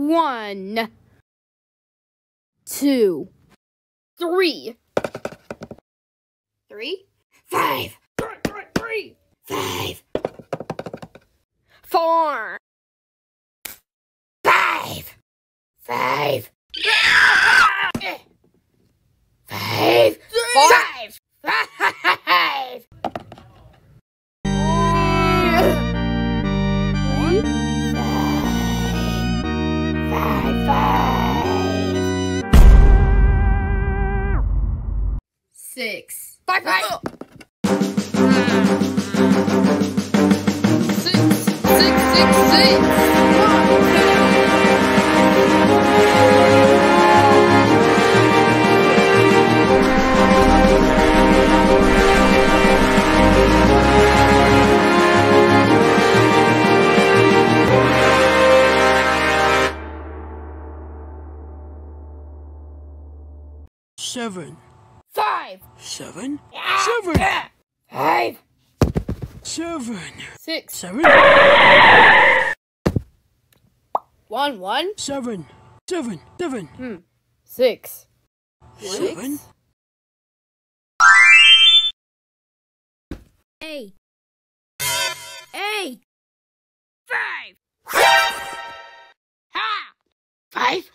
1, 2, 3. 3, 5, 3, 5, 4, 5, 5, 5, 5, 5. Six. Five. Six. 7. 5. 7. 5. 7. 6. 7. 1. 7. 7. 6. 7. 8. 5. Ha! 5.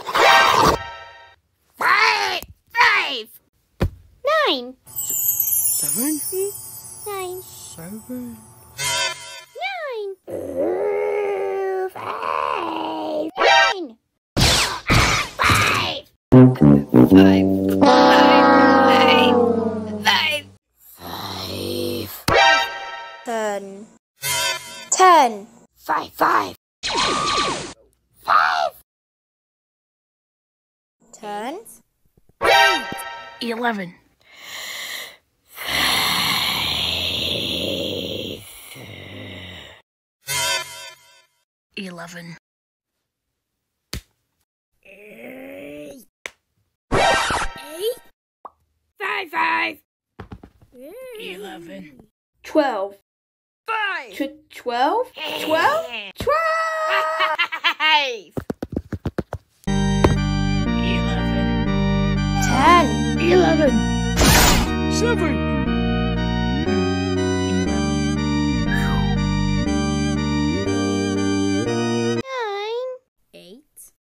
9. 7. 9. 7. 9. 5. 9. 5. 10. 10. 5. 10. 11. 11. 8. 5. 11. 12. 5. 12. 12. 12. 10. 11. 7. 9. 8.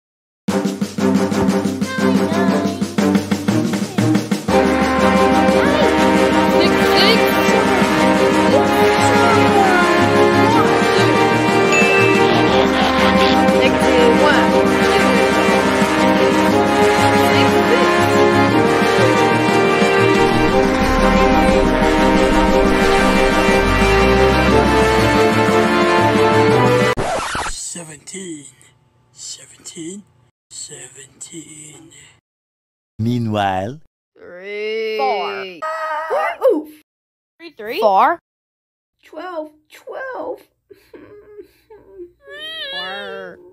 17. Meanwhile, 3. 4. 3. 4. 12. 4.